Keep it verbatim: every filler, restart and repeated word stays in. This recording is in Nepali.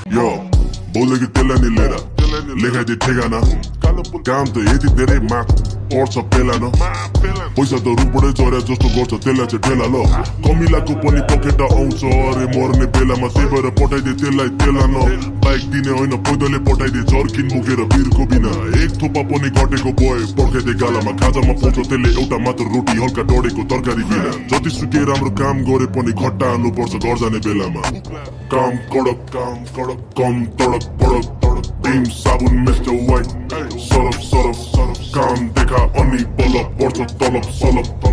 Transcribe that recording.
Yo, बोलेको त्यसलाई नि लिएर लेखाइदिए ठेगाना काम त यति धेरै माग पर्छ पेला न पैसा त रुखबाटै चर्या जस्तो गर्छ त्यसलाई चाहिँ ठेला ल कमिलाको पनि पकेट आउँछ अरे मर्ने बेलामा त्यही भएर पठाइदिए त्यसलाई तेला न बाइक दिने होइन पैदलले पठाइदिए जर्किन बोकेर वीरको बिना एक थोपा पनि घटेको बोय पर्खाइदिए गालामा खाजामा पाउँछ त्यसले एउटा मात्र रोटी हल्का डढेको तरकारी बिना जति सुके राम्रो काम गरे पनि खट्टा हाल्नु पर्छ घर जाने बेलामा काम कडक काम कडक कम तडक पडक तडक टिम साबुन Mister White Surf Surf Surf काम देखा अनि बलब पर्छ तलब सलब